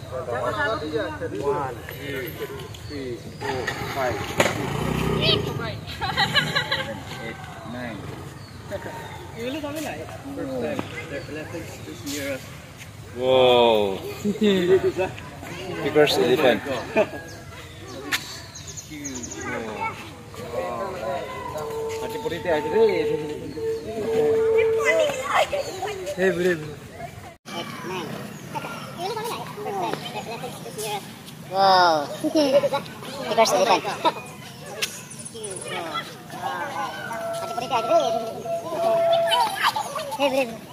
1, 2, 3, 4, 5, 6, 7, 8, 9. You look only like first time. Elephants this year. Whoa. Biggest elephant. Huge. Nanti putih aja deh. Hey, beli. 8, 9. You look only like first time. Elephants this year. Wow. Biggest elephant. Huge. Nanti putih aja deh. Hey, beli.